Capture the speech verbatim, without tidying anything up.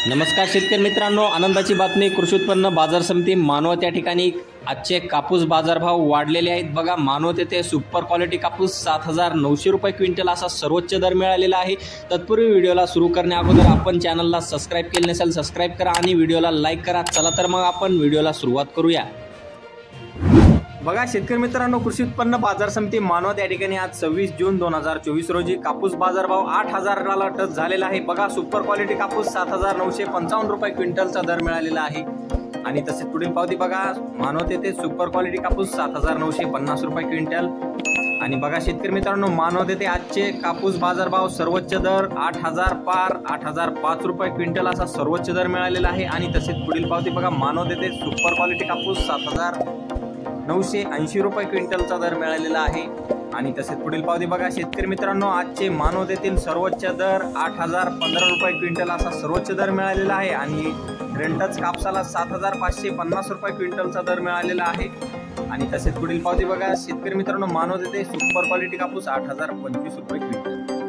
नमस्कार शेतकरी मित्रांनो, आनंदाची बातमी कृषी उत्पन्न बाजार समिती मानवत या ठिकाणी आजचे कापूस बाजारभाव वाढलेले आहेत। बघा, मानवत येथे सुपर क्वालिटी कापूस सात हजार नऊशे रुपये क्विंटल असा सर्वोच्च दर मिळालेला आहे। तत्पूर्वी व्हिडिओला सुरू करण्या अगोदर आपण चॅनलला सबस्क्राइब केले नसेल सबस्क्राइब करा आणि व्हिडिओला लाईक करा। चला तर मग आपण व्हिडिओला सुरुवात करूया। बघा शेतकरी मित्रांनो, कृषी उत्पन्न बाजार समिती मानवत या ठिकाणी आज सव्वीस जून दोन हजार चोवीस रोजी कापूस बाजारभाव आठ हजाराला टच झालेला आहे। बघा, सुपर क्वालिटी कापूस सात हजार नऊशे पंचावन्न रुपये क्विंटलचा दर मिळालेला आहे। आणि तसेच पुढील पावती बघा, मानवत येथे सुपर क्वालिटी कापूस सात हजार नऊशे पन्नास रुपये क्विंटल। आणि बघा शेतकरी मित्रांनो, मानवत येथे आजचे कापूस बाजारभाव सर्वोच्च दर आठ हजार पार आठ हजार पाच रुपये क्विंटल असा सर्वोच्च दर मिळालेला आहे। आणि तसेच पुढील पावती बघा, मानवत येथे सुपर क्वालिटी कापूस सात हजार नऊशे ऐंशी रुपये क्विंटलचा दर मिळालेला आहे। आणि तसेच पुढील पावती बघा शेतकरी मित्रांनो, आजचे मानवत येथील सर्वोच्च दर आठ हजार पंधरा रुपये क्विंटल असा सर्वोच्च दर मिळालेला आहे। आणि रेंटच कापसाला सात हजार पाचशे पन्नास रुपये क्विंटलचा दर मिळालेला आहे। आणि तसेच पुढील पावती बघा शेतकरी मित्रांनो, मानवत येथे सुपर क्वालिटी कापूस आठ हजार पंचवीस रुपये क्विंटल।